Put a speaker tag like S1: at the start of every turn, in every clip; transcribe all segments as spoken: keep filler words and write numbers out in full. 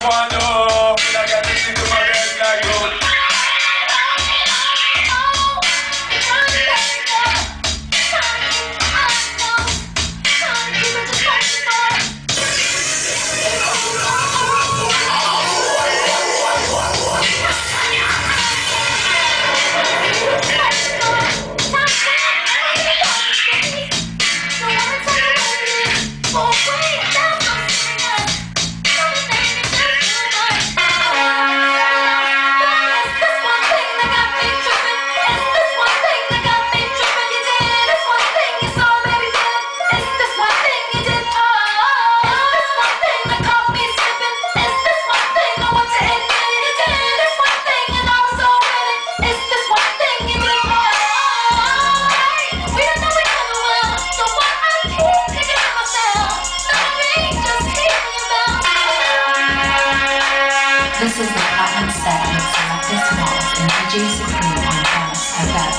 S1: This is the platinum set with selected smalls and D J Supreme on House F M.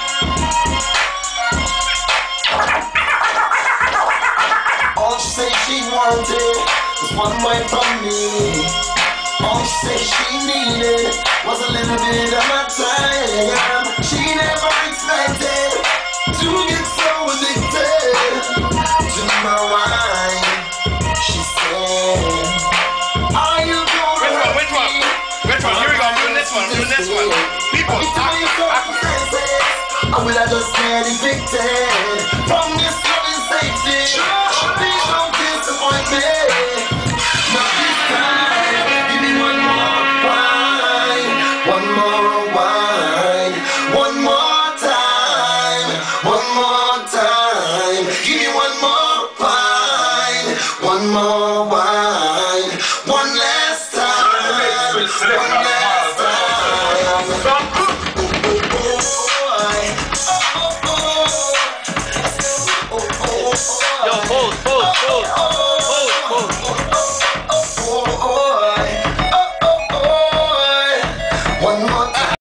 S2: All she said she wanted was one way from me. All she said she needed was a little bit of my time. She never expected to get so addicted to my wine. She said, are you gonna
S3: Which one? Which one? Which one? Here we go. I'm doing this one. I'm doing this one. People,
S2: or will I just get evicted from this loving safety? Please don't disappoint me.